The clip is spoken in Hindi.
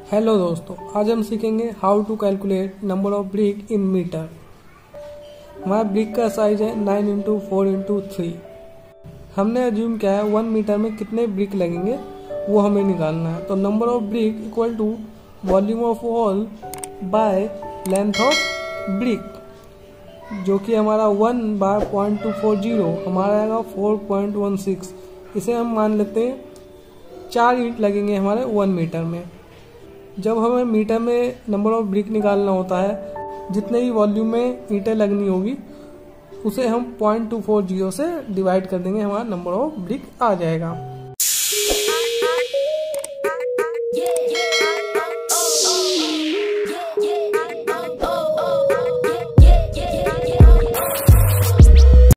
हेलो दोस्तों, आज हम सीखेंगे how to calculate number of brick in metre. हमारा ब्रिक का साइज है 9 इंटू 4 इंटू 3। हमने अज्यूम किया है 1 मीटर में कितने ब्रिक लगेंगे वो हमें निकालना है। तो number of brick equal to volume of wall by length of brick, जो कि हमारा 1 बाय 0.240 हमारा आएगा 4.16। इसे हम मान लेते हैं 4 ईंट लगेंगे हमारे 1 मीटर में। जब हमें मीटर में नंबर ऑफ ब्रिक निकालना होता है, जितने ही वॉल्यूम में ईंटें लगनी होगी उसे हम 0.240 से डिवाइड कर देंगे, हमारा नंबर ऑफ ब्रिक आ जाएगा।